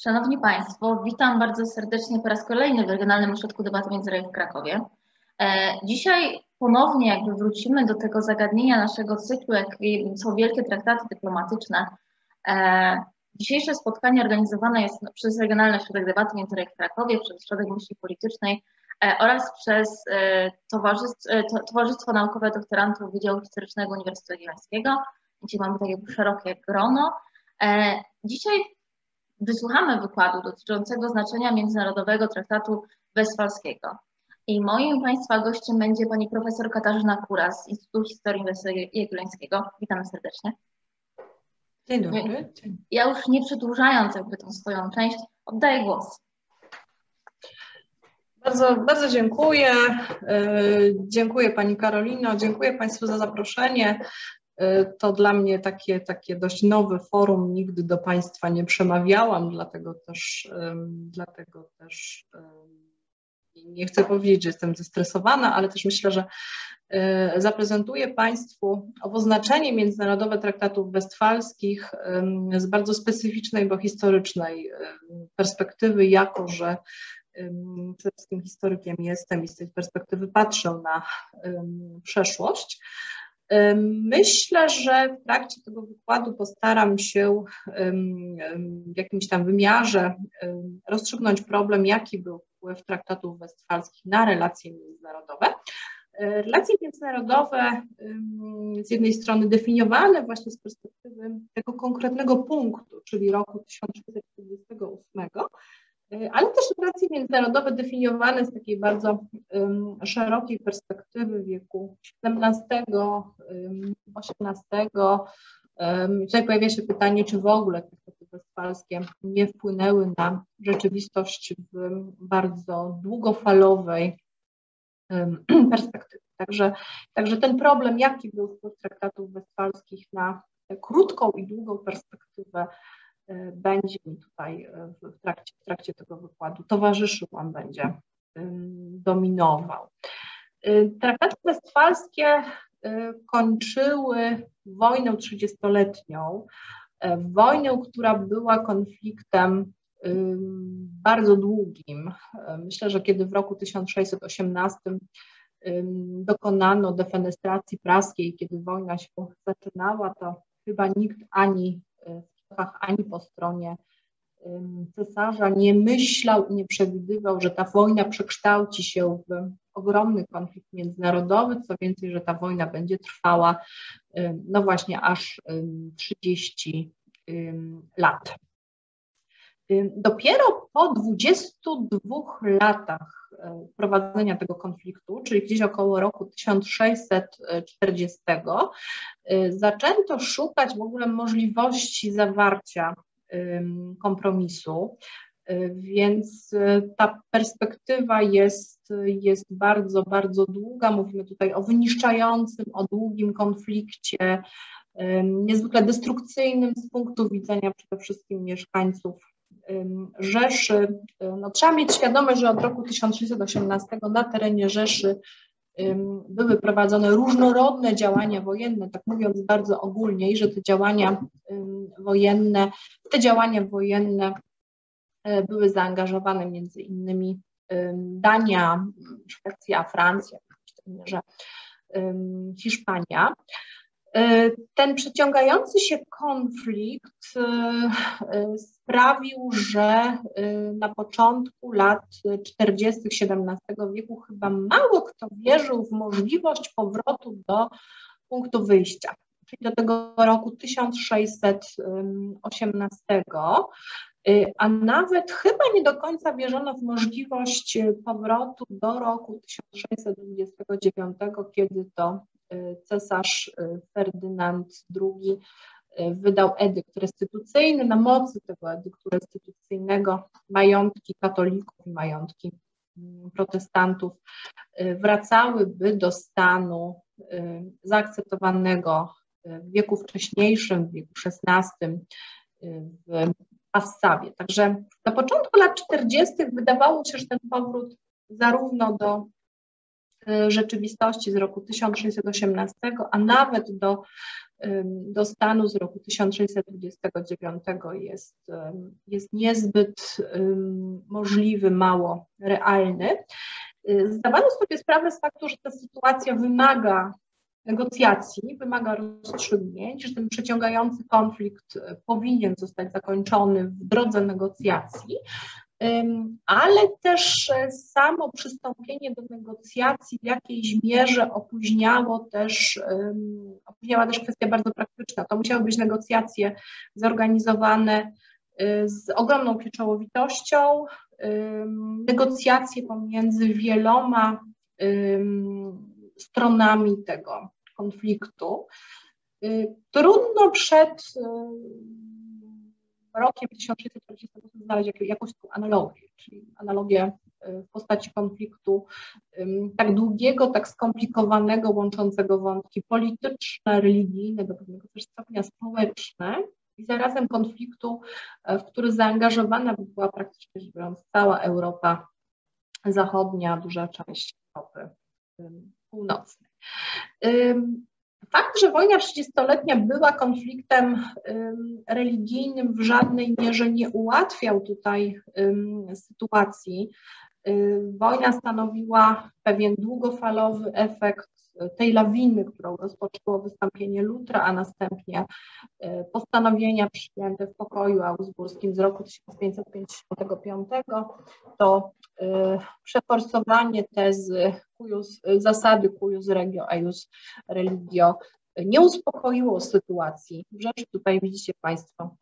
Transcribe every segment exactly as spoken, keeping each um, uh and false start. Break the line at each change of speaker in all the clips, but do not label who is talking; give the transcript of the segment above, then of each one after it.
Szanowni Państwo, witam bardzo serdecznie po raz kolejny w Regionalnym Ośrodku Debaty Międzynarodowej w Krakowie. Dzisiaj ponownie jakby wrócimy do tego zagadnienia naszego cyklu, jakim są wielkie traktaty dyplomatyczne. Dzisiejsze spotkanie organizowane jest przez Regionalny Ośrodek Debaty Międzynarodowej w Krakowie, przez Ośrodek Myśli Politycznej oraz przez Towarzystwo, Towarzystwo Naukowe Doktorantów Wydziału Historycznego Uniwersytetu Jagiellońskiego, gdzie mamy takie szerokie grono. Dzisiaj wysłuchamy wykładu dotyczącego znaczenia Międzynarodowego Traktatu Westfalskiego. I moim Państwa gościem będzie pani profesor Katarzyna Kura z Instytutu Historii Uniwersytetu Jagiellońskiego. Witamy serdecznie.
Dzień dobry.
Ja już nie przedłużając jakby tą swoją część, oddaję głos.
Bardzo, bardzo dziękuję. Dziękuję Pani Karolino, dziękuję Państwu za zaproszenie. To dla mnie takie, takie dość nowe forum, nigdy do Państwa nie przemawiałam, dlatego też, dlatego też nie chcę powiedzieć, że jestem zestresowana, ale też myślę, że zaprezentuję Państwu oznaczenie międzynarodowe traktatów westfalskich z bardzo specyficznej, bo historycznej perspektywy, jako że przede wszystkim historykiem jestem i z tej perspektywy patrzę na przeszłość. Myślę, że w trakcie tego wykładu postaram się w jakimś tam wymiarze rozstrzygnąć problem, jaki był wpływ traktatów westfalskich na relacje międzynarodowe. Relacje międzynarodowe z jednej strony definiowane właśnie z perspektywy tego konkretnego punktu, czyli roku tysiąc sześćset czterdziestego ósmego, ale też relacje międzynarodowe definiowane z takiej bardzo um, szerokiej perspektywy wieku siedemnastego, osiemnastego. Um, tutaj pojawia się pytanie, czy w ogóle traktaty westfalskie nie wpłynęły na rzeczywistość w bardzo długofalowej um, perspektywie. Także, także ten problem, jaki był wpływ traktatów westfalskich na krótką i długą perspektywę, będzie mi tutaj w trakcie, w trakcie tego wykładu towarzyszył, on będzie dominował. Traktaty westfalskie kończyły wojnę trzydziestoletnią, wojnę, która była konfliktem bardzo długim. Myślę, że kiedy w roku tysiąc sześćset osiemnastym dokonano defenestracji praskiej, kiedy wojna się zaczynała, to chyba nikt ani ani po stronie cesarza nie myślał i nie przewidywał, że ta wojna przekształci się w ogromny konflikt międzynarodowy, co więcej, że ta wojna będzie trwała no właśnie aż trzydzieści lat. Dopiero po dwudziestu dwóch latach prowadzenia tego konfliktu, czyli gdzieś około roku tysiąc sześćset czterdziestego, zaczęto szukać w ogóle możliwości zawarcia kompromisu, więc ta perspektywa jest, jest bardzo, bardzo długa. Mówimy tutaj o wyniszczającym, o długim konflikcie, niezwykle destrukcyjnym z punktu widzenia przede wszystkim mieszkańców Rzeszy. No, trzeba mieć świadomość, że od roku tysiąc sześćset osiemnastego na terenie Rzeszy były prowadzone różnorodne działania wojenne, tak mówiąc bardzo ogólnie, i że te działania wojenne, w te działania wojenne były zaangażowane między innymi Dania, Szwecja, Francja, w tej mierze Hiszpania. Ten przeciągający się konflikt sprawił, że na początku lat czterdziestych siedemnastego wieku chyba mało kto wierzył w możliwość powrotu do punktu wyjścia, czyli do tego roku tysiąc sześćset osiemnastego, a nawet chyba nie do końca wierzono w możliwość powrotu do roku tysiąc sześćset dwudziestego dziewiątego, kiedy to cesarz Ferdynand drugi wydał edykt restytucyjny. Na mocy tego edyktu restytucyjnego majątki katolików i majątki protestantów wracałyby do stanu zaakceptowanego w wieku wcześniejszym, w wieku szesnastym w Passawie. Także na początku lat czterdziestych wydawało się, że ten powrót zarówno do rzeczywistości z roku tysiąc sześćset osiemnastego, a nawet do, do stanu z roku tysiąc sześćset dwudziestego dziewiątego jest, jest niezbyt możliwy, mało realny. Zdawano sobie sprawę z faktu, że ta sytuacja wymaga negocjacji, wymaga rozstrzygnięć, że ten przeciągający konflikt powinien zostać zakończony w drodze negocjacji, ale też samo przystąpienie do negocjacji w jakiejś mierze opóźniało też, opóźniała też kwestia bardzo praktyczna. To musiały być negocjacje zorganizowane z ogromną pieczołowitością, negocjacje pomiędzy wieloma stronami tego konfliktu. Trudno przed rokiem tysiąc sześćset czterdziestym znaleźć jakąś analogię, czyli analogię w postaci konfliktu tak długiego, tak skomplikowanego, łączącego wątki polityczne, religijne, do pewnego też stopnia społeczne i zarazem konfliktu, w który zaangażowana była praktycznie rzecz biorąc cała Europa Zachodnia, duża część Europy Północnej. Fakt, że wojna trzydziestoletnia była konfliktem religijnym, w żadnej mierze nie ułatwiał tutaj sytuacji. Wojna stanowiła pewien długofalowy efekt tej lawiny, którą rozpoczęło wystąpienie Lutra, a następnie postanowienia przyjęte w pokoju augsburskim z roku tysiąc pięćset pięćdziesiątego piątego, to przeforsowanie tezy cuius, zasady cuius regio eius religio nie uspokoiło sytuacji. W Rzeszy, tutaj widzicie Państwo,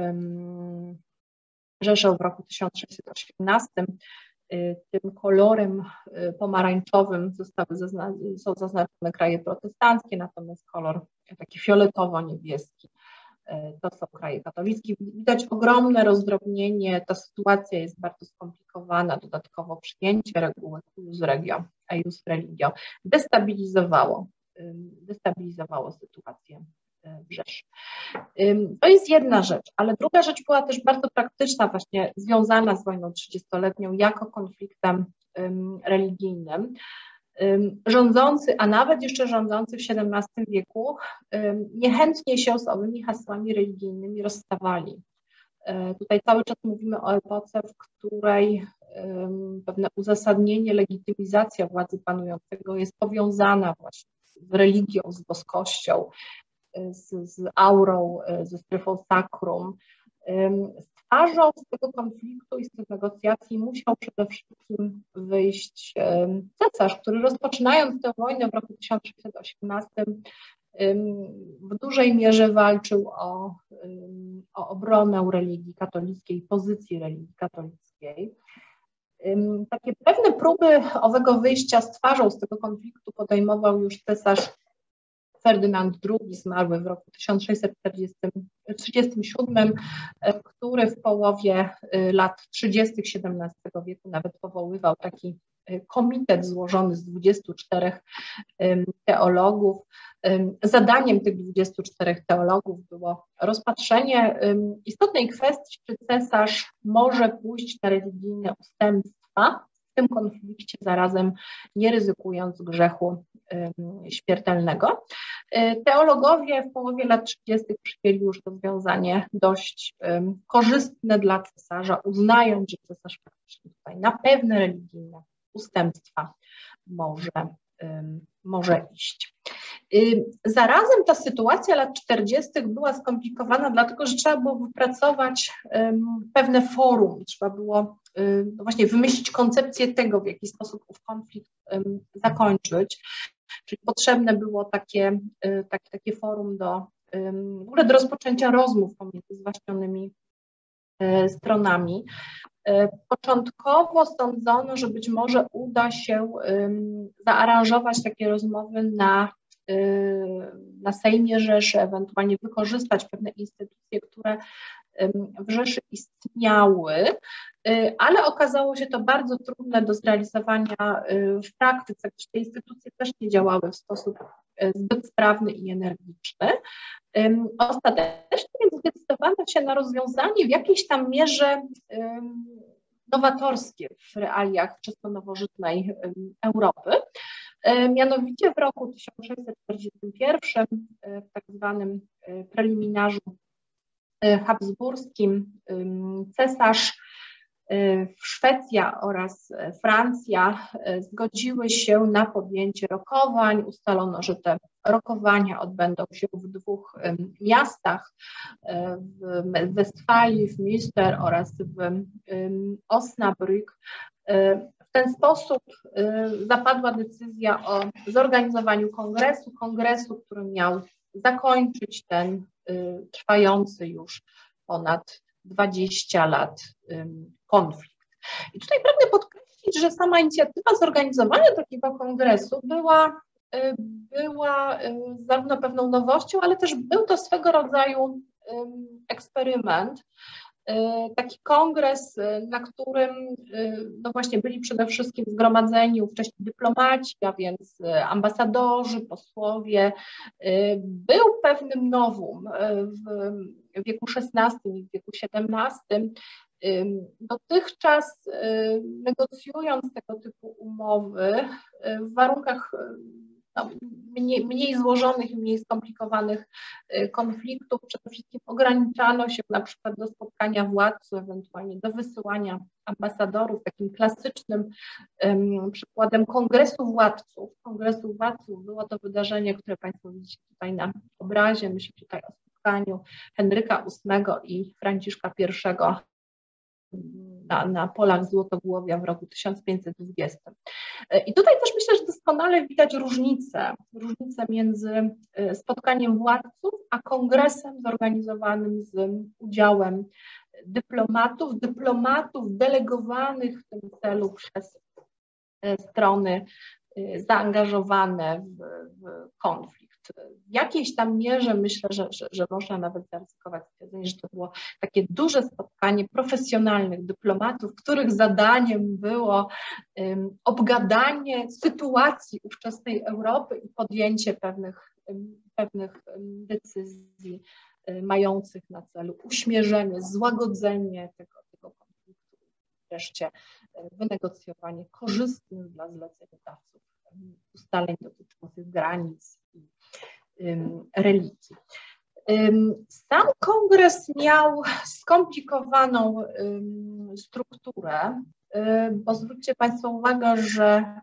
Rzeszę w roku tysiąc sześćset osiemnastym, tym kolorem pomarańczowym zostały zaznaczone, są zaznaczone kraje protestanckie, natomiast kolor taki fioletowo-niebieski to są kraje katolickie. Widać ogromne rozdrobnienie, ta sytuacja jest bardzo skomplikowana, dodatkowo przyjęcie reguły cuius regio eius religio destabilizowało, destabilizowało sytuację w Rzeszy. To jest jedna rzecz, ale druga rzecz była też bardzo praktyczna, właśnie związana z wojną trzydziestoletnią jako konfliktem religijnym. Rządzący, a nawet jeszcze rządzący w siedemnastym wieku niechętnie się z owymi hasłami religijnymi rozstawali. Tutaj cały czas mówimy o epoce, w której pewne uzasadnienie, legitymizacja władzy panującego jest powiązana właśnie z religią, z boskością, z, z aurą, ze strefą sacrum. Z twarzą z tego konfliktu i z tych negocjacji musiał przede wszystkim wyjść cesarz, który rozpoczynając tę wojnę w roku tysiąc sześćset osiemnastym w dużej mierze walczył o, o obronę religii katolickiej, pozycji religii katolickiej. Takie pewne próby owego wyjścia z twarzą z tego konfliktu podejmował już cesarz Ferdynand drugi, zmarły w roku tysiąc sześćset trzydziestym siódmym, który w połowie lat trzydziestych siedemnastego wieku nawet powoływał taki komitet złożony z dwudziestu czterech teologów. Zadaniem tych dwudziestu czterech teologów było rozpatrzenie istotnej kwestii, czy cesarz może pójść na religijne ustępstwa w tym konflikcie, zarazem nie ryzykując grzechu śmiertelnego. Teologowie w połowie lat trzydziestych przyjęli już rozwiązanie dość korzystne dla cesarza, uznając, że cesarz faktycznie tutaj na pewne religijne ustępstwa może, może iść. Zarazem ta sytuacja lat czterdziestych była skomplikowana, dlatego że trzeba było wypracować pewne forum, trzeba było no właśnie wymyślić koncepcję tego, w jaki sposób ów konflikt zakończyć. Czyli potrzebne było takie, takie, takie forum do, w ogóle do rozpoczęcia rozmów pomiędzy zwaśnionymi stronami. Początkowo sądzono, że być może uda się zaaranżować takie rozmowy na, na Sejmie Rzeszy, ewentualnie wykorzystać pewne instytucje, które w Rzeszy istniały, ale okazało się to bardzo trudne do zrealizowania w praktyce, gdyż te instytucje też nie działały w sposób zbyt sprawny i energiczny. Ostatecznie więc zdecydowano się na rozwiązanie w jakiejś tam mierze nowatorskie w realiach wczesno-nowożytnej Europy. Mianowicie w roku tysiąc sześćset czterdziestym pierwszym w tak zwanym preliminarzu habsburskim cesarz, Szwecja oraz Francja zgodziły się na podjęcie rokowań. Ustalono, że te rokowania odbędą się w dwóch miastach, w Westfalii, w Münster oraz w Osnabrück. W ten sposób zapadła decyzja o zorganizowaniu kongresu, kongresu, który miał zakończyć ten trwający już ponad dwadzieścia lat konflikt. I tutaj pragnę podkreślić, że sama inicjatywa zorganizowania takiego kongresu była, była zarówno pewną nowością, ale też był to swego rodzaju eksperyment. Taki kongres, na którym no właśnie byli przede wszystkim zgromadzeni ówcześni dyplomaci, a więc ambasadorzy, posłowie, był pewnym novum w wieku szesnastym i w wieku siedemnastym. Dotychczas negocjując tego typu umowy w warunkach no, mniej, mniej złożonych i mniej skomplikowanych konfliktów, przede wszystkim ograniczano się na przykład do spotkania władców, ewentualnie do wysyłania ambasadorów. Takim klasycznym um, przykładem kongresu władców, kongresu władców było to wydarzenie, które Państwo widzicie tutaj na obrazie. Myślę tutaj o spotkaniu Henryka ósmego i Franciszka pierwszego Na, na polach Złotogłowia w roku tysiąc pięćset dwudziestym. I tutaj też myślę, że doskonale widać różnicę, różnicę między spotkaniem władców, a kongresem zorganizowanym z udziałem dyplomatów, dyplomatów delegowanych w tym celu przez strony zaangażowane w, w konflikt. W jakiejś tam mierze myślę, że, że, że można nawet zaryzykować stwierdzenie, że to było takie duże spotkanie profesjonalnych dyplomatów, których zadaniem było um, obgadanie sytuacji ówczesnej Europy i podjęcie pewnych, um, pewnych um, decyzji um, mających na celu uśmierzenie, złagodzenie tego, tego konfliktu, wreszcie um, wynegocjowanie korzystnych dla zleceniodawców um, ustaleń dotyczących granic i religii. Sam kongres miał skomplikowaną strukturę, bo zwróćcie Państwo uwagę, że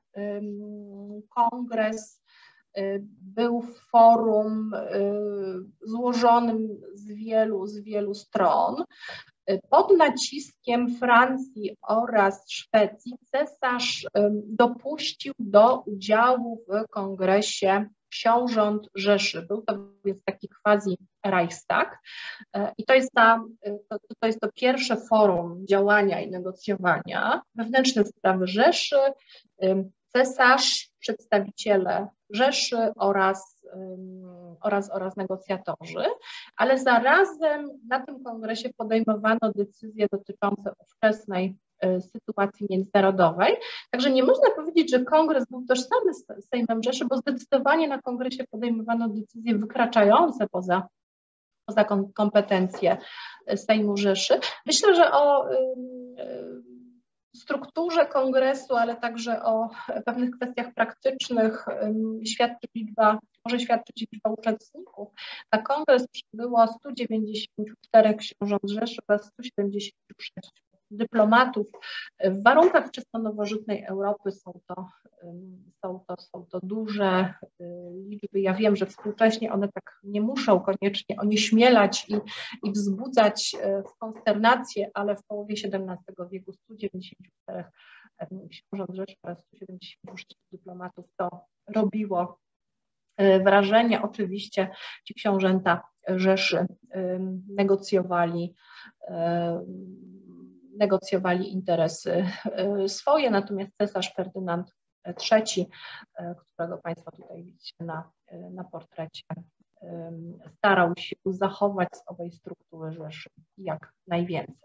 kongres był forum złożonym z wielu, z wielu stron. Pod naciskiem Francji oraz Szwecji cesarz dopuścił do udziału w kongresie książąt Rzeszy. Był to więc taki quasi Reichstag i to jest, ta, to, to jest to pierwsze forum działania i negocjowania. Wewnętrzne sprawy Rzeszy, cesarz, przedstawiciele Rzeszy oraz, oraz, oraz negocjatorzy, ale zarazem na tym kongresie podejmowano decyzje dotyczące ówczesnej sytuacji międzynarodowej. Także nie można powiedzieć, że kongres był tożsamy z Sejmem Rzeszy, bo zdecydowanie na kongresie podejmowano decyzje wykraczające poza, poza kompetencje Sejmu Rzeszy. Myślę, że o strukturze kongresu, ale także o pewnych kwestiach praktycznych świadczy liczba, może świadczyć liczba uczestników. Na kongres przybyło stu dziewięćdziesięciu czterech książąt Rzeszy oraz stu siedemdziesięciu sześciu dyplomatów. W warunkach czysto nowożytnej Europy są to, są to, są to duże liczby. Ja wiem, że współcześnie one tak nie muszą koniecznie onieśmielać i, i wzbudzać w konsternację, ale w połowie siedemnastego wieku stu dziewięćdziesięciu czterech książąt Rzeszy oraz stu siedemdziesięciu sześciu dyplomatów to robiło wrażenie. Oczywiście ci książęta Rzeszy negocjowali negocjowali interesy swoje, natomiast cesarz Ferdynand trzeci, którego Państwo tutaj widzicie na, na portrecie, starał się zachować z owej struktury Rzeszy jak najwięcej.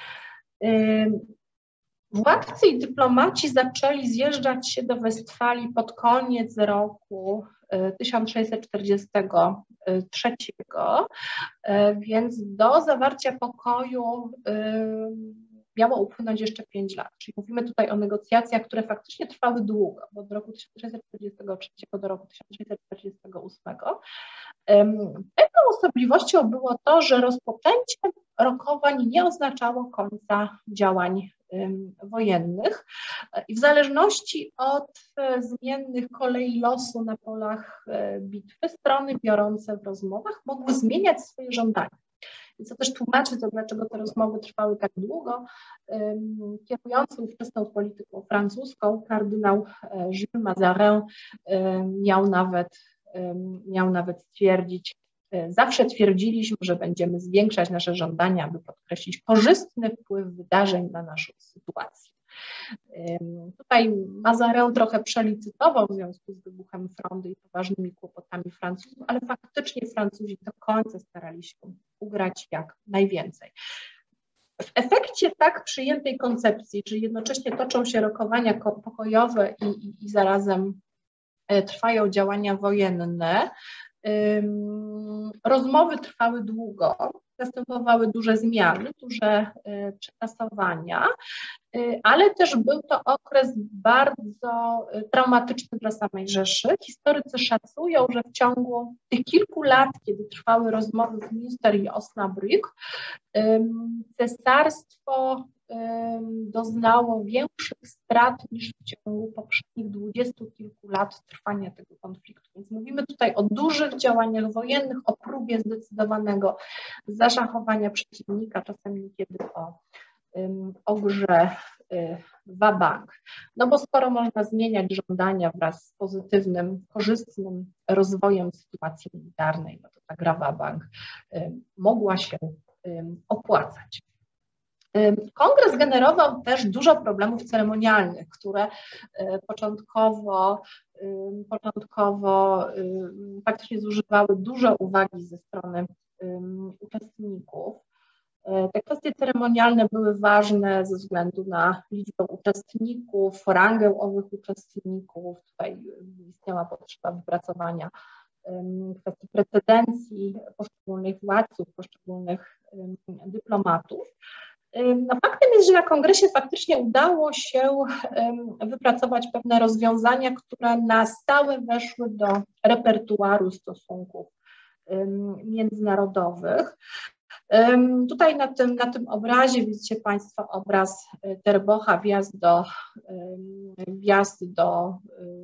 Władcy i dyplomaci zaczęli zjeżdżać się do Westfalii pod koniec roku tysiąc sześćset czterdziestego trzeciego, więc do zawarcia pokoju miało upłynąć jeszcze pięć lat. Czyli mówimy tutaj o negocjacjach, które faktycznie trwały długo, bo od roku tysiąc sześćset czterdziestego trzeciego do roku tysiąc sześćset czterdziestego ósmego. Pewną osobliwością było to, że rozpoczęcie rokowań nie oznaczało końca działań wojennych i w zależności od zmiennych kolei losu na polach bitwy strony biorące w rozmowach mogły zmieniać swoje żądania. Więc to też tłumaczy to, dlaczego te rozmowy trwały tak długo. Kierujący ówczesną polityką francuską kardynał Jules Mazarin miał nawet, miał nawet stwierdzić, zawsze twierdziliśmy, że będziemy zwiększać nasze żądania, aby podkreślić korzystny wpływ wydarzeń na naszą sytuację. Tutaj Mazarin trochę przelicytował w związku z wybuchem frondy i poważnymi kłopotami Francuzów, ale faktycznie Francuzi do końca starali się ugrać jak najwięcej. W efekcie tak przyjętej koncepcji, czyli jednocześnie toczą się rokowania pokojowe i, i, i zarazem trwają działania wojenne, rozmowy trwały długo, następowały duże zmiany, duże przetasowania, ale też był to okres bardzo traumatyczny dla samej Rzeszy. Historycy szacują, że w ciągu tych kilku lat, kiedy trwały rozmowy w Münster i Osnabrück, cesarstwo doznało większych strat niż w ciągu poprzednich dwudziestu kilku lat trwania tego konfliktu. Więc mówimy tutaj o dużych działaniach wojennych, o próbie zdecydowanego zaszachowania przeciwnika, czasem niekiedy o, o grze wa-bank. No bo skoro można zmieniać żądania wraz z pozytywnym, korzystnym rozwojem sytuacji militarnej, no to ta gra wa-bank mogła się opłacać. Kongres generował też dużo problemów ceremonialnych, które początkowo, początkowo faktycznie zużywały dużo uwagi ze strony uczestników. Te kwestie ceremonialne były ważne ze względu na liczbę uczestników, rangę owych uczestników. Tutaj istniała potrzeba wypracowania kwestii precedencji poszczególnych władców, poszczególnych dyplomatów. No, faktem jest, że na kongresie faktycznie udało się wypracować pewne rozwiązania, które na stałe weszły do repertuaru stosunków międzynarodowych. Tutaj na tym, na tym obrazie widzicie Państwo obraz Terbocha, wjazd do, wjazd do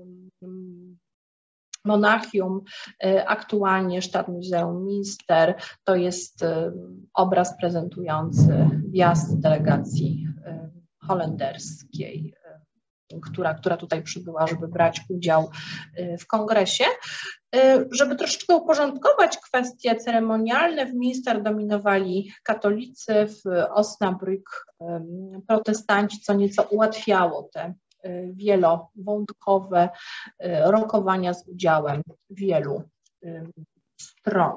Monachium, aktualnie Stadtmuseum Münster. To jest obraz prezentujący wjazd delegacji holenderskiej, która, która tutaj przybyła, żeby brać udział w kongresie. Żeby troszeczkę uporządkować kwestie ceremonialne, w Münster dominowali katolicy, w Osnabrück protestanci, co nieco ułatwiało te wielowątkowe rokowania z udziałem wielu stron.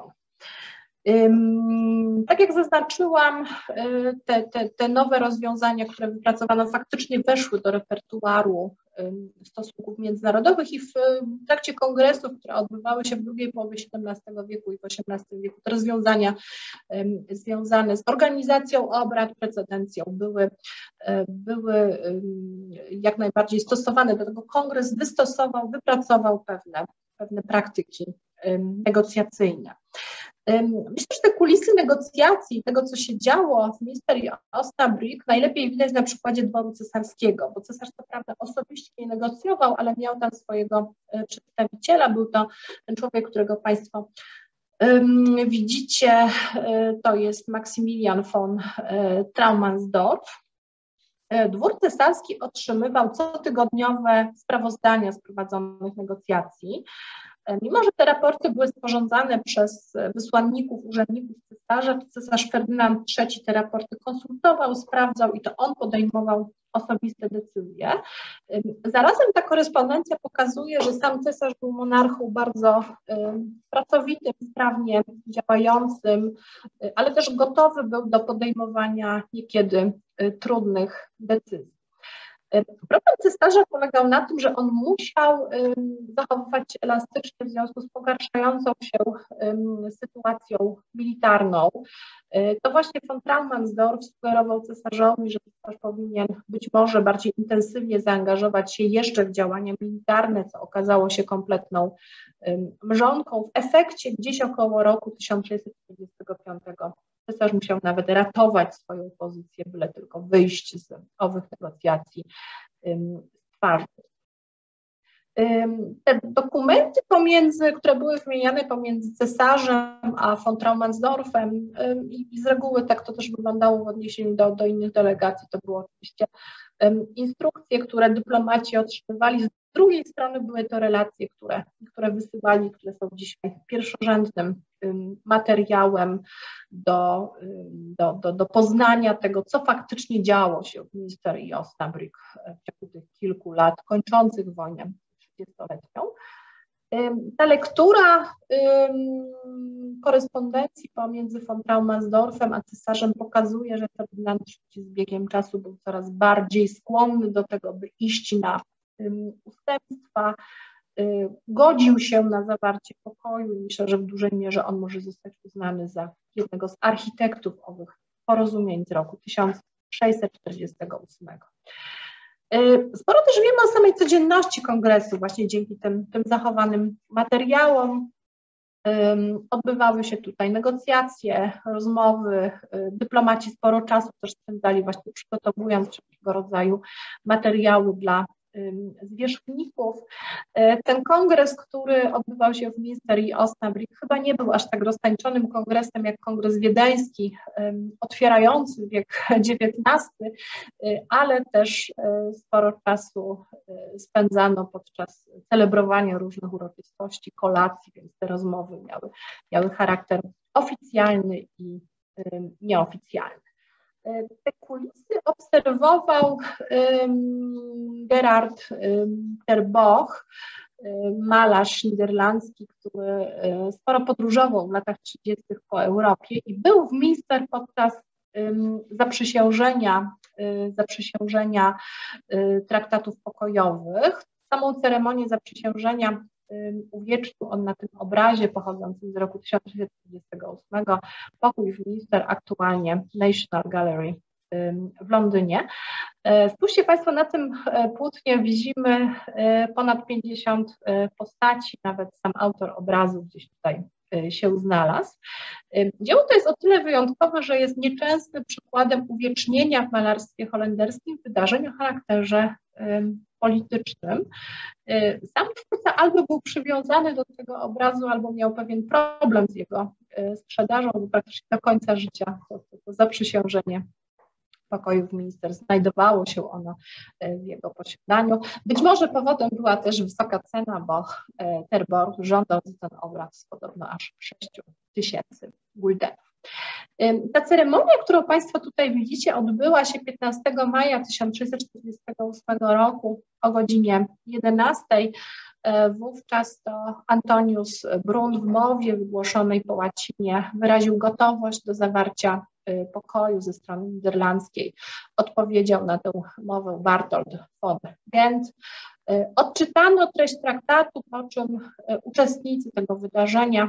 Tak jak zaznaczyłam, te, te, te nowe rozwiązania, które wypracowano, faktycznie weszły do repertuaru stosunków międzynarodowych i w trakcie kongresów, które odbywały się w drugiej połowie siedemnastego wieku i w osiemnastym wieku, te rozwiązania związane z organizacją obrad, precedencją były, były jak najbardziej stosowane. Do tego kongres wystosował, wypracował pewne, pewne praktyki negocjacyjne. Myślę, że te kulisy negocjacji, tego co się działo w Münster i Osnabrück najlepiej widać na przykładzie dworu cesarskiego, bo cesarz to prawda osobiście nie negocjował, ale miał tam swojego przedstawiciela, był to ten człowiek, którego Państwo um, widzicie, to jest Maksymilian von Traumansdorff. Dwór cesarski otrzymywał cotygodniowe sprawozdania z prowadzonych negocjacji. Mimo że te raporty były sporządzane przez wysłanników, urzędników cesarza, to cesarz Ferdynand trzeci te raporty konsultował, sprawdzał i to on podejmował osobiste decyzje. Zarazem ta korespondencja pokazuje, że sam cesarz był monarchą bardzo pracowitym, sprawnie działającym, ale też gotowy był do podejmowania niekiedy trudnych decyzji. Problem cesarza polegał na tym, że on musiał zachowywać się elastycznie w związku z pogarszającą się sytuacją militarną. To właśnie von Traumansdorff sugerował cesarzowi, że cesarz powinien być może bardziej intensywnie zaangażować się jeszcze w działania militarne, co okazało się kompletną mrzonką. W efekcie gdzieś około roku tysiąc sześćset czterdziestego piątego cesarz musiał nawet ratować swoją pozycję, byle tylko wyjść z owych negocjacji z twarzy. Te dokumenty, pomiędzy, które były wymieniane pomiędzy cesarzem a von Traumansdorffem, i z reguły tak to też wyglądało w odniesieniu do, do innych delegacji, to były oczywiście instrukcje, które dyplomaci otrzymywali. Z drugiej strony były to relacje, które, które wysyłali, które są dzisiaj pierwszorzędnym materiałem do, do, do, do poznania tego, co faktycznie działo się w Münster i Osnabrück w ciągu tych kilku lat kończących wojnę trzydziestoletnią. Ta lektura korespondencji pomiędzy von Traumansdorffem a cesarzem pokazuje, że Ferdynand trzeci z biegiem czasu był coraz bardziej skłonny do tego, by iść na ustępstwa, godził się na zawarcie pokoju i myślę, że w dużej mierze on może zostać uznany za jednego z architektów owych porozumień z roku tysiąc sześćset czterdziestego ósmego. Sporo też wiemy o samej codzienności kongresu, właśnie dzięki tym, tym zachowanym materiałom. Odbywały się tutaj negocjacje, rozmowy, dyplomaci sporo czasu też spędzali właśnie przygotowując wszelkiego rodzaju materiały dla zwierzchników. Ten kongres, który odbywał się w Münster i Osnabrück, chyba nie był aż tak roztańczonym kongresem jak kongres wiedeński, otwierający wiek dziewiętnasty, ale też sporo czasu spędzano podczas celebrowania różnych uroczystości, kolacji, więc te rozmowy miały, miały charakter oficjalny i nieoficjalny. Te kulisy obserwował um, Gerard um, ter Boch, um, malarz niderlandzki, który um, sporo podróżował w latach trzydziestych po Europie i był w Münster podczas um, zaprzysiężenia, um, zaprzysiężenia um, traktatów pokojowych. Samą ceremonię zaprzysiężenia uwiecznił on na tym obrazie pochodzącym z roku tysiąc sześćset trzydziestego ósmego, pokój w Münster, aktualnie National Gallery w Londynie. Spójrzcie Państwo, na tym płótnie widzimy ponad pięćdziesiąt postaci, nawet sam autor obrazu gdzieś tutaj się znalazł. Dzieło to jest o tyle wyjątkowe, że jest nieczęstym przykładem uwiecznienia w malarstwie holenderskim wydarzeń o charakterze politycznym. Sam twórca albo był przywiązany do tego obrazu, albo miał pewien problem z jego sprzedażą, bo praktycznie do końca życia to, to, to zaprzysiężenie pokoju w Münster znajdowało się ono w jego posiadaniu. Być może powodem była też wysoka cena, bo ter Boch żądał za ten obraz podobno aż sześć tysięcy guldenów. Ta ceremonia, którą Państwo tutaj widzicie, odbyła się piętnastego maja tysiąc sześćset czterdziestego ósmego roku o godzinie jedenastej. Wówczas to Antonius Brun w mowie wygłoszonej po łacinie wyraził gotowość do zawarcia pokoju ze strony niderlandzkiej. Odpowiedział na tę mowę Barthold von Gent. Odczytano treść traktatu, po czym uczestnicy tego wydarzenia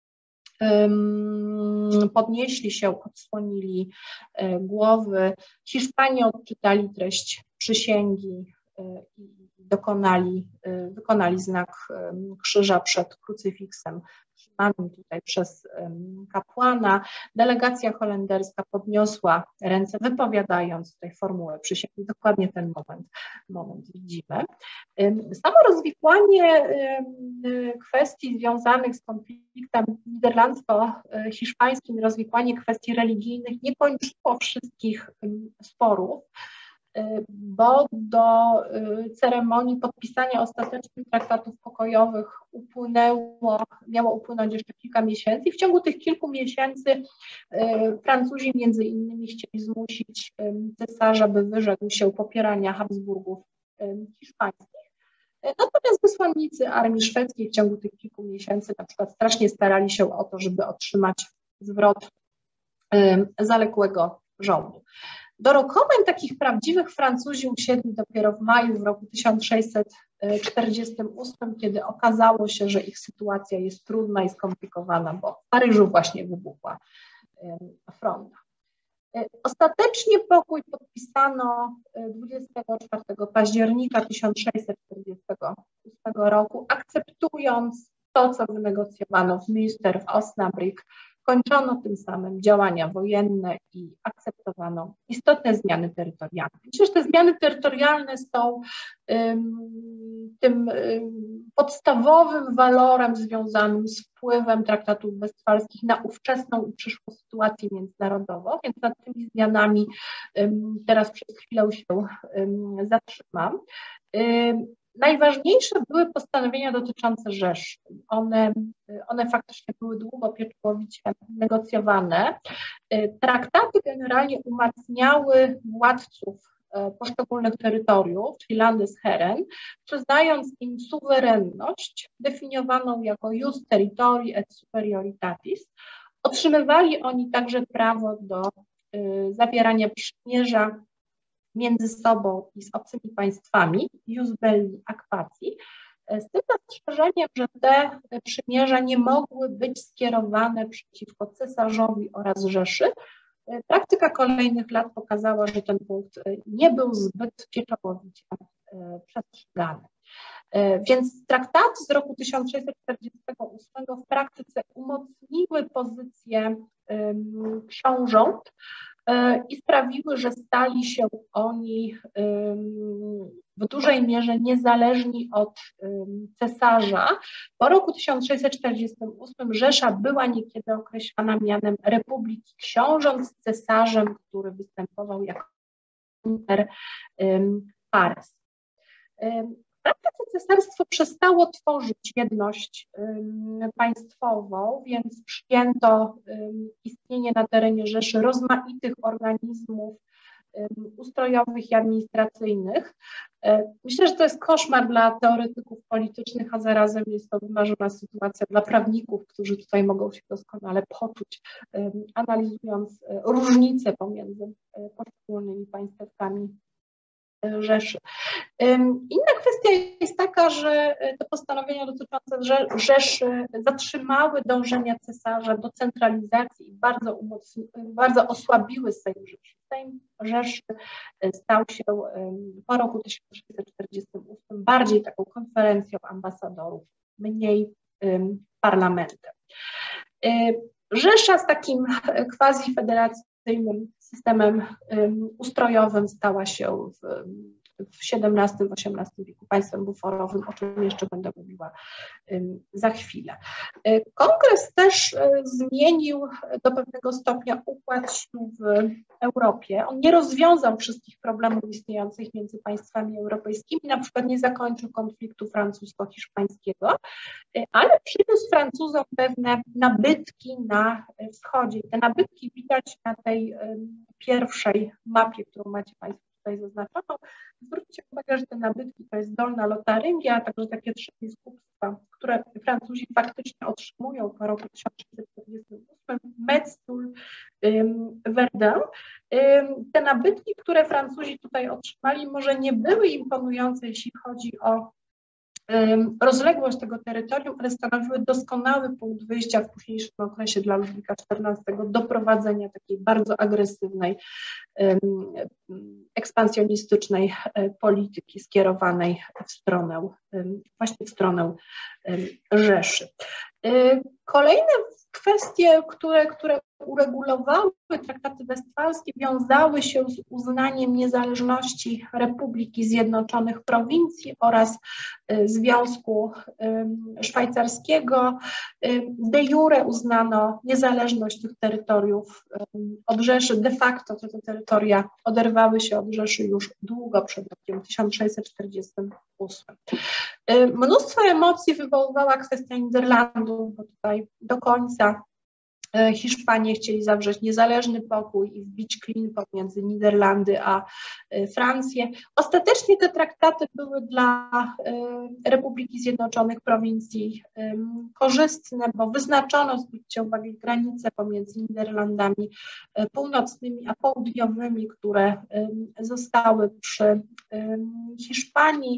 podnieśli się, odsłonili głowy. Hiszpanie odczytali treść przysięgi i dokonali, wykonali znak krzyża przed krucyfiksem trzymanym tutaj przez kapłana. Delegacja holenderska podniosła ręce, wypowiadając tutaj formułę przysięgi. Dokładnie ten moment, moment widzimy. Samo rozwikłanie kwestii związanych z konfliktem niderlandzko-hiszpańskim, rozwikłanie kwestii religijnych nie kończyło wszystkich sporów, bo do ceremonii podpisania ostatecznych traktatów pokojowych upłynęło, miało upłynąć jeszcze kilka miesięcy i w ciągu tych kilku miesięcy Francuzi między innymi chcieli zmusić cesarza, by wyrzekł się popierania Habsburgów hiszpańskich. Natomiast wysłannicy armii szwedzkiej w ciągu tych kilku miesięcy na przykład strasznie starali się o to, żeby otrzymać zwrot zaległego rządu. Dorokopem takich prawdziwych Francuzi usiedli dopiero w maju w roku tysiąc sześćset czterdziestym ósmym, kiedy okazało się, że ich sytuacja jest trudna i skomplikowana, bo w Paryżu właśnie wybuchła fronda. Ostatecznie pokój podpisano dwudziestego czwartego października tysiąc sześćset czterdziestego ósmego roku, akceptując to, co wynegocjowano w Münster, w Osnabrück. Kończono tym samym działania wojenne i akceptowano istotne zmiany terytorialne. Myślę, że te zmiany terytorialne są um, tym um, podstawowym walorem związanym z wpływem traktatów westfalskich na ówczesną i przyszłą sytuację międzynarodową, więc nad tymi zmianami um, teraz przez chwilę się um, zatrzymam. Um, Najważniejsze były postanowienia dotyczące Rzeszy. One, one faktycznie były długo, pieczołowicie negocjowane. Traktaty generalnie umacniały władców poszczególnych terytoriów, czyli Landesherren, przyznając im suwerenność definiowaną jako jus territorii et superioritatis. Otrzymywali oni także prawo do zawierania przymierza między sobą i z obcymi państwami, jus belli acquati, z tym zastrzeżeniem, że te przymierza nie mogły być skierowane przeciwko cesarzowi oraz Rzeszy. Praktyka kolejnych lat pokazała, że ten punkt nie był zbyt pieczołowicie przestrzegany. Więc traktaty z roku tysiąc sześćset czterdziestego ósmego w praktyce umocniły pozycję książąt i sprawiły, że stali się oni w dużej mierze niezależni od cesarza. Po roku tysiąc sześćset czterdziestym ósmym Rzesza była niekiedy określana mianem Republiki Książąt z cesarzem, który występował jako inter pares. W praktyce cesarstwo przestało tworzyć jedność um, państwową, więc przyjęto um, istnienie na terenie Rzeszy rozmaitych organizmów um, ustrojowych i administracyjnych. Um, myślę, że to jest koszmar dla teoretyków politycznych, a zarazem jest to wymarzona sytuacja dla prawników, którzy tutaj mogą się doskonale poczuć, um, analizując um, różnice pomiędzy um, poszczególnymi państewkami Rzeszy. Inna kwestia jest taka, że te postanowienia dotyczące Rzeszy zatrzymały dążenia cesarza do centralizacji i bardzo, umocni, bardzo osłabiły Sejm Rzeszy. Sejm Rzeszy stał się po roku tysiąc sześćset czterdziestym ósmym bardziej taką konferencją ambasadorów, mniej parlamentem. Rzesza z takim quasi-federacyjnym systemem um, ustrojowym stała się w, w siedemnastym osiemnastym wieku państwem buforowym, o czym jeszcze będę mówiła um, za chwilę. Kongres też um, zmienił do pewnego stopnia układ sił w Europie. On nie rozwiązał wszystkich problemów istniejących między państwami europejskimi, na przykład nie zakończył konfliktu francusko-hiszpańskiego, ale przyniósł Francuzom pewne nabytki na wschodzie. Te nabytki widać na tej um, pierwszej mapie, którą macie Państwo tutaj zaznaczoną. Zwróćcie uwagę, że te nabytki to jest Dolna Lotaryngia, a także takie trzy biskupstwa, które Francuzi faktycznie otrzymują po roku tysiąc sześćset czterdziestym ósmym, Metz, Toul, um, Verdun. Um, te nabytki, które Francuzi tutaj otrzymali, może nie były imponujące, jeśli chodzi o rozległość tego terytorium, ale stanowiły doskonały punkt wyjścia w późniejszym okresie dla Ludwika czternastego do prowadzenia takiej bardzo agresywnej, ekspansjonistycznej polityki skierowanej w stronę, właśnie w stronę Rzeszy. Kolejne kwestie, które, które uregulowały traktaty westfalskie, wiązały się z uznaniem niezależności Republiki Zjednoczonych Prowincji oraz Związku Szwajcarskiego. De jure uznano niezależność tych terytoriów od Rzeszy. De facto te, te terytoria oderwały się od Rzeszy już długo przed rokiem tysiąc sześćset czterdziestym ósmym. Mnóstwo emocji wywoływała kwestia Niderlandów, bo tutaj do końca Hiszpanie chcieli zawrzeć niezależny pokój i wbić klin pomiędzy Niderlandy a Francję. Ostatecznie te traktaty były dla Republiki Zjednoczonych Prowincji korzystne, bo wyznaczono, zwróćcie uwagę, granice pomiędzy Niderlandami północnymi a południowymi, które zostały przy Hiszpanii.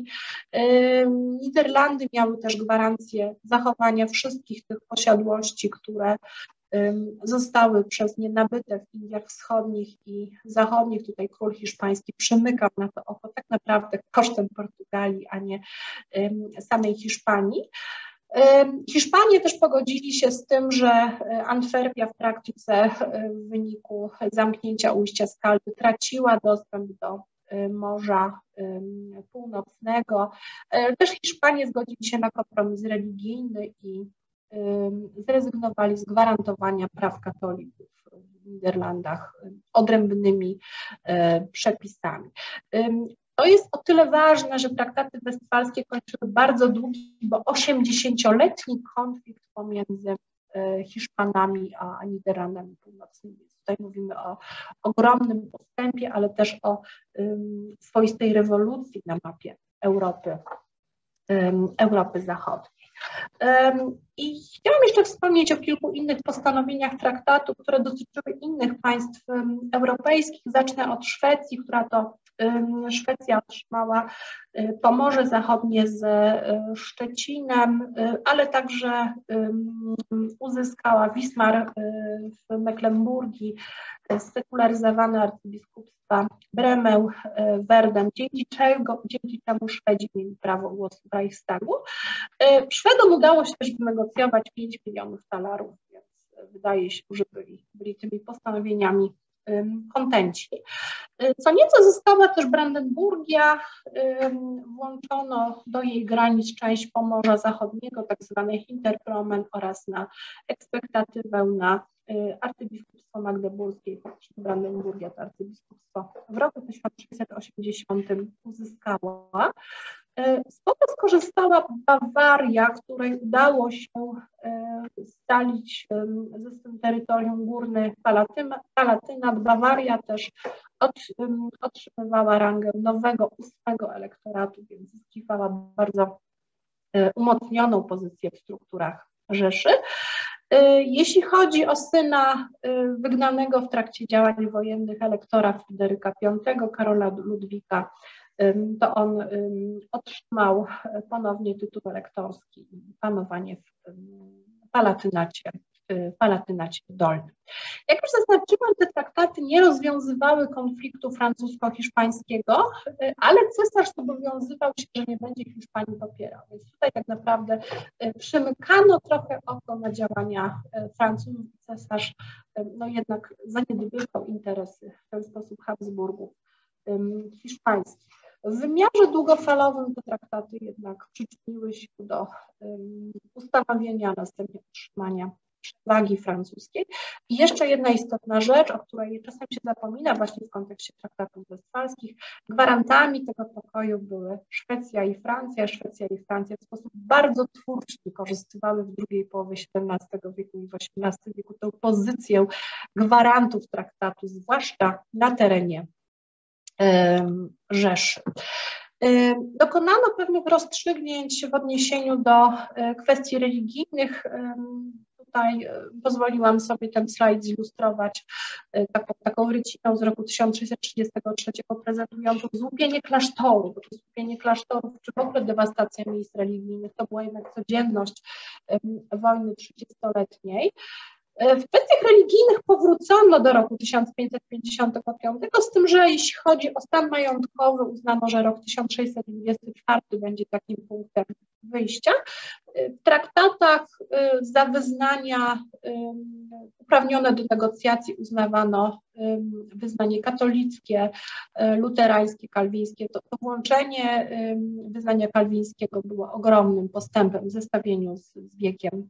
Niderlandy miały też gwarancję zachowania wszystkich tych posiadłości, które zostały przez nie nabyte w Indiach Wschodnich i Zachodnich. Tutaj król hiszpański przymykał na to oko tak naprawdę kosztem Portugalii, a nie samej Hiszpanii. Hiszpanie też pogodzili się z tym, że Antwerpia w praktyce w wyniku zamknięcia ujścia Skaldy traciła dostęp do Morza Północnego. Też Hiszpanie zgodzili się na kompromis religijny i zrezygnowali z gwarantowania praw katolików w Niderlandach odrębnymi przepisami. To jest o tyle ważne, że traktaty westfalskie kończyły bardzo długi, bo osiemdziesięcioletni konflikt pomiędzy Hiszpanami a Niderlandami Północnymi. Tutaj mówimy o ogromnym postępie, ale też o swoistej rewolucji na mapie Europy, Europy Zachodniej. I chciałam jeszcze wspomnieć o kilku innych postanowieniach traktatu, które dotyczyły innych państw europejskich. Zacznę od Szwecji, która to Szwecja otrzymała Pomorze Zachodnie ze Szczecinem, ale także uzyskała Wismar w Mecklenburgii, sekularyzowane arcybiskupstwa Bremę, Werden, dzięki czego, dzięki czemu Szwedzi mieli prawo głosu w Reichstagu. Szwedom udało się też wynegocjować pięć milionów talarów, więc wydaje się, że byli, byli tymi postanowieniami kontenci. Co nieco zyskała też Brandenburgia, włączono do jej granic część Pomorza Zachodniego, tak zwany Hinterpommern, oraz na ekspektatywę na arcybiskupstwo magdeburskie. Brandenburgia to arcybiskupstwo w roku tysiąc sześćset osiemdziesiątym uzyskała. Z tego skorzystała Bawaria, której udało się scalić ze swym terytorium górny Palatynat. Bawaria też otrzymywała rangę nowego ósmego elektoratu, więc zyskiwała bardzo umocnioną pozycję w strukturach Rzeszy. Jeśli chodzi o syna wygnanego w trakcie działań wojennych elektora Fryderyka Piątego, Karola Ludwika, to on otrzymał ponownie tytuł elektorski i panowanie w Palatynacie, w Palatynacie Dolnym. Jak już zaznaczyłam, te traktaty nie rozwiązywały konfliktu francusko-hiszpańskiego, ale cesarz zobowiązywał się, że nie będzie Hiszpanii popierał. Więc tutaj tak naprawdę przymykano trochę oko na działania Francuzów. Cesarz no jednak zaniedbywał interesy w ten sposób Habsburgów hiszpańskich. W wymiarze długofalowym te traktaty jednak przyczyniły się do um, ustanowienia, a następnie utrzymania przewagi francuskiej. I jeszcze jedna istotna rzecz, o której czasem się zapomina właśnie w kontekście traktatów westfalskich. Gwarantami tego pokoju były Szwecja i Francja. Szwecja i Francja w sposób bardzo twórczy wykorzystywały w drugiej połowie siedemnastego wieku i w osiemnastym wieku tę pozycję gwarantów traktatu, zwłaszcza na terenie Rzeszy. Dokonano pewnych rozstrzygnięć w odniesieniu do kwestii religijnych. Tutaj pozwoliłam sobie ten slajd zilustrować taką, taką ryciną z roku tysiąc sześćset trzydziestego trzeciego prezentującą złupienie klasztorów, bo to złupienie klasztorów, czy w ogóle dewastacja miejsc religijnych, to była jednak codzienność wojny trzydziestoletniej. W kwestiach religijnych powrócono do roku tysiąc pięćset pięćdziesiątego piątego, z tym, że jeśli chodzi o stan majątkowy, uznano, że rok tysiąc sześćset dwudziesty czwarty będzie takim punktem wyjścia. W traktatach za wyznania uprawnione do negocjacji uznawano wyznanie katolickie, luterańskie, kalwińskie. To, to włączenie wyznania kalwińskiego było ogromnym postępem w zestawieniu z, z wiekiem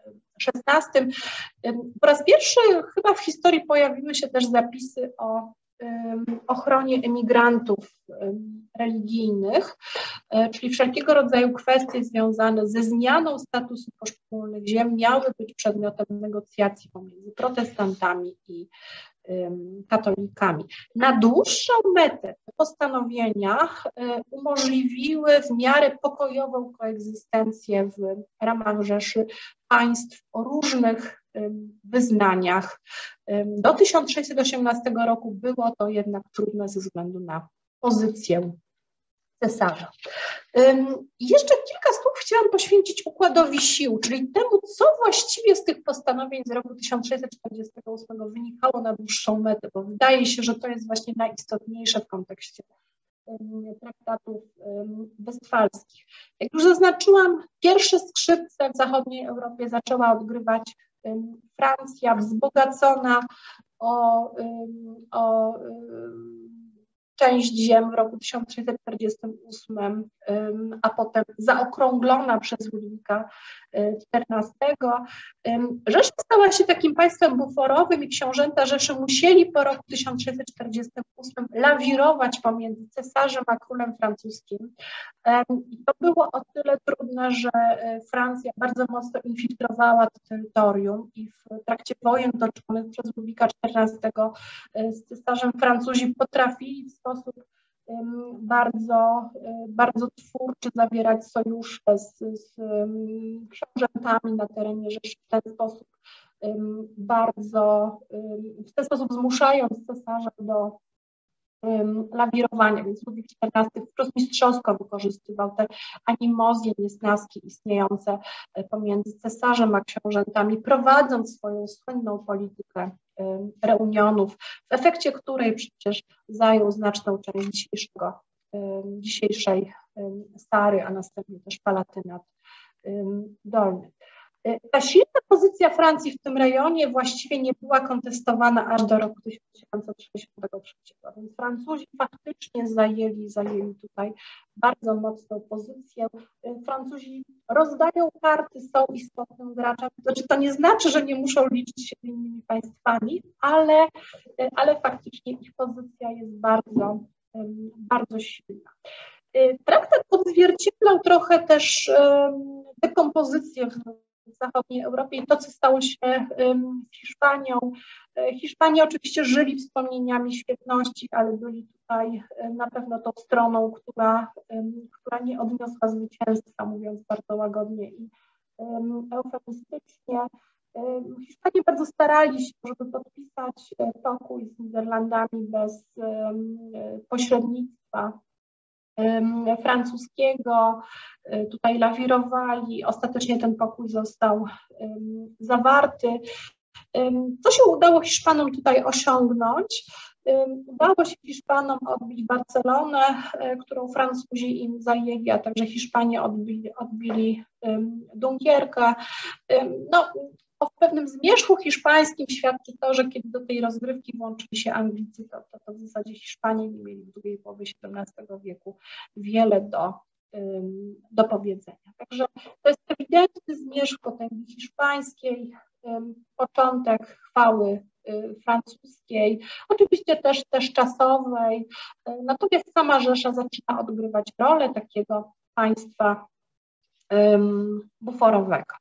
szesnastym. Po raz pierwszy chyba w historii pojawiły się też zapisy o ochronie emigrantów religijnych, czyli wszelkiego rodzaju kwestie związane ze zmianą statusu poszczególnych ziem miały być przedmiotem negocjacji pomiędzy protestantami i katolikami. Na dłuższą metę te postanowienia umożliwiły w miarę pokojową koegzystencję w ramach Rzeszy państw o różnych wyznaniach. Do tysiąc sześćset osiemnastego roku było to jednak trudne ze względu na pozycję cesarza. I jeszcze kilka słów chciałam poświęcić układowi sił, czyli temu, co właściwie z tych postanowień z roku tysiąc sześćset czterdziestego ósmego wynikało na dłuższą metę, bo wydaje się, że to jest właśnie najistotniejsze w kontekście traktatów westfalskich. Jak już zaznaczyłam, pierwsze skrzypce w zachodniej Europie zaczęła odgrywać Francja, wzbogacona o, o część ziem w roku tysiąc sześćset czterdziestym ósmym, a potem zaokrąglona przez Ludwika czternastego. Rzesza stała się takim państwem buforowym i książęta Rzeszy musieli po roku tysiąc sześćset czterdziestym ósmym lawirować pomiędzy cesarzem a królem francuskim. I to było o tyle trudne, że Francja bardzo mocno infiltrowała to terytorium i w trakcie wojen toczonych przez Ludwika czternastego z cesarzem Francuzi potrafili w sposób bardzo, bardzo twórczy zawierać sojusze z, z książętami na terenie Rzeszy, w ten sposób bardzo, w ten sposób zmuszając cesarza do lawirowania, więc Ludwik czternasty wprost mistrzowsko wykorzystywał te animozje, niesnaski istniejące pomiędzy cesarzem a książętami, prowadząc swoją słynną politykę reunionów, w efekcie której przecież zajął znaczną część dzisiejszego, dzisiejszej Sary, a następnie też Palatynat Dolny. Ta silna pozycja Francji w tym rejonie właściwie nie była kontestowana aż do roku tysiąc siedemset sześćdziesiątego trzeciego, więc Francuzi faktycznie zajęli, zajęli tutaj bardzo mocną pozycję. Francuzi rozdają karty, są istotnym graczem, znaczy to nie znaczy, że nie muszą liczyć się z innymi państwami, ale, ale faktycznie ich pozycja jest bardzo, bardzo silna. Traktat odzwierciedlał trochę też dekompozycję w w zachodniej Europie i to, co stało się Hiszpanią. Hiszpanie oczywiście żyli wspomnieniami świetności, ale byli tutaj na pewno tą stroną, która, która nie odniosła zwycięstwa, mówiąc bardzo łagodnie i eufemistycznie. Hiszpanie bardzo starali się, żeby podpisać pokój z Niderlandami bez pośrednictwa francuskiego, tutaj lawirowali, ostatecznie ten pokój został zawarty. Co się udało Hiszpanom tutaj osiągnąć? Udało się Hiszpanom odbić Barcelonę, którą Francuzi im zajęli, a także Hiszpanie odbili, odbili Dunkierkę. No, o pewnym zmierzchu hiszpańskim świadczy to, że kiedy do tej rozgrywki włączyli się Anglicy, to, to, to w zasadzie Hiszpanie nie mieli w drugiej połowie siedemnastego wieku wiele do, do powiedzenia. Także to jest ewidentny zmierzch potęgi hiszpańskiej, początek chwały francuskiej, oczywiście też, też czasowej, natomiast sama Rzesza zaczyna odgrywać rolę takiego państwa buforowego.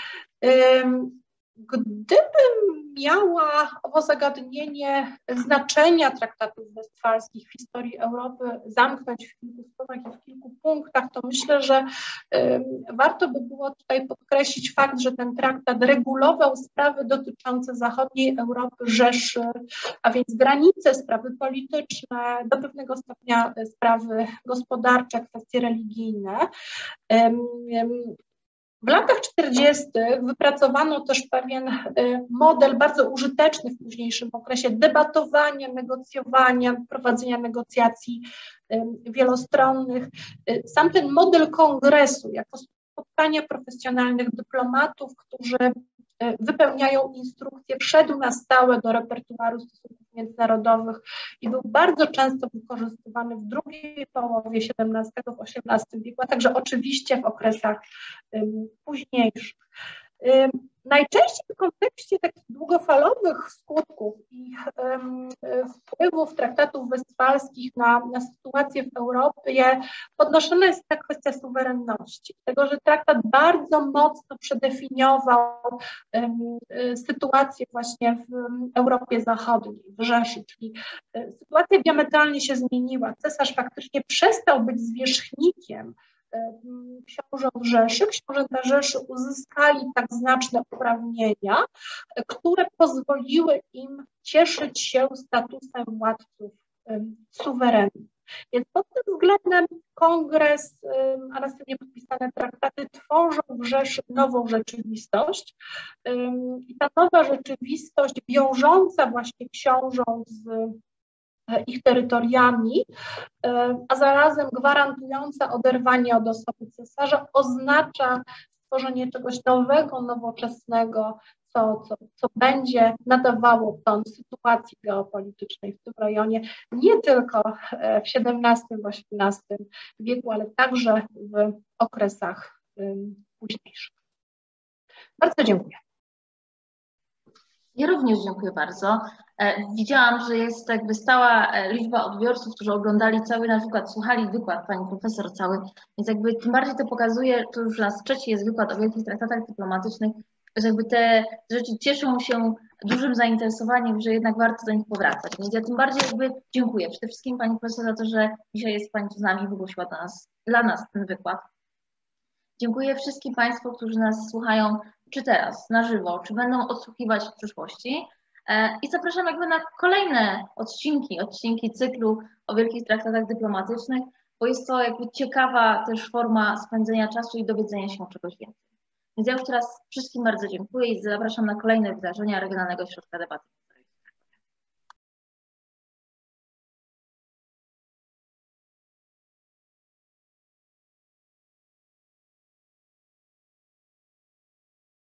Gdybym miała owo zagadnienie znaczenia traktatów westfalskich w historii Europy zamknąć w kilku słowach i w kilku punktach, to myślę, że warto by było tutaj podkreślić fakt, że ten traktat regulował sprawy dotyczące zachodniej Europy, Rzeszy, a więc granice, sprawy polityczne, do pewnego stopnia sprawy gospodarcze, kwestie religijne. W latach czterdziestych wypracowano też pewien model bardzo użyteczny w późniejszym okresie debatowania, negocjowania, prowadzenia negocjacji wielostronnych. Sam ten model kongresu jako spotkania profesjonalnych dyplomatów, którzy wypełniają instrukcje, wszedł na stałe do repertuaru stosunków międzynarodowych i był bardzo często wykorzystywany w drugiej połowie siedemnastego, w osiemnastym wieku, a także oczywiście w okresach um, późniejszych. Najczęściej w kontekście takich długofalowych skutków i um, wpływów traktatów westfalskich na, na sytuację w Europie podnoszona jest ta kwestia suwerenności. Tego, że traktat bardzo mocno przedefiniował um, sytuację właśnie w Europie Zachodniej, w Rzeszy, czyli um, sytuacja diametralnie się zmieniła. Cesarz faktycznie przestał być zwierzchnikiem książąt Rzeszy. Książęta Rzeszy uzyskali tak znaczne uprawnienia, które pozwoliły im cieszyć się statusem władców suwerennych. Więc pod tym względem kongres, a następnie podpisane traktaty tworzą w Rzeszy nową rzeczywistość i ta nowa rzeczywistość wiążąca właśnie książąt z ich terytoriami, a zarazem gwarantująca oderwanie od osoby cesarza, oznacza stworzenie czegoś nowego, nowoczesnego, co, co, co będzie nadawało ton sytuacji geopolitycznej w tym rejonie, nie tylko w siedemnastym, osiemnastym wieku, ale także w okresach późniejszych. Bardzo dziękuję.
Ja również dziękuję bardzo. Widziałam, że jest jakby stała liczba odbiorców, którzy oglądali cały nasz wykład, słuchali wykład pani profesor cały, więc jakby tym bardziej to pokazuje, to już raz trzeci jest wykład o wielkich traktatach dyplomatycznych, że jakby te rzeczy cieszą się dużym zainteresowaniem, że jednak warto do nich powracać. Więc ja tym bardziej jakby dziękuję przede wszystkim pani profesor za to, że dzisiaj jest pani tu z nami i wygłosiła dla nas, dla nas ten wykład. Dziękuję wszystkim państwu, którzy nas słuchają, czy teraz, na żywo, czy będą odsłuchiwać w przyszłości. I zapraszam jakby na kolejne odcinki, odcinki cyklu o wielkich traktatach dyplomatycznych, bo jest to jakby ciekawa też forma spędzenia czasu i dowiedzenia się czegoś więcej. Więc ja już teraz wszystkim bardzo dziękuję i zapraszam na kolejne wydarzenia Regionalnego Ośrodka Debaty.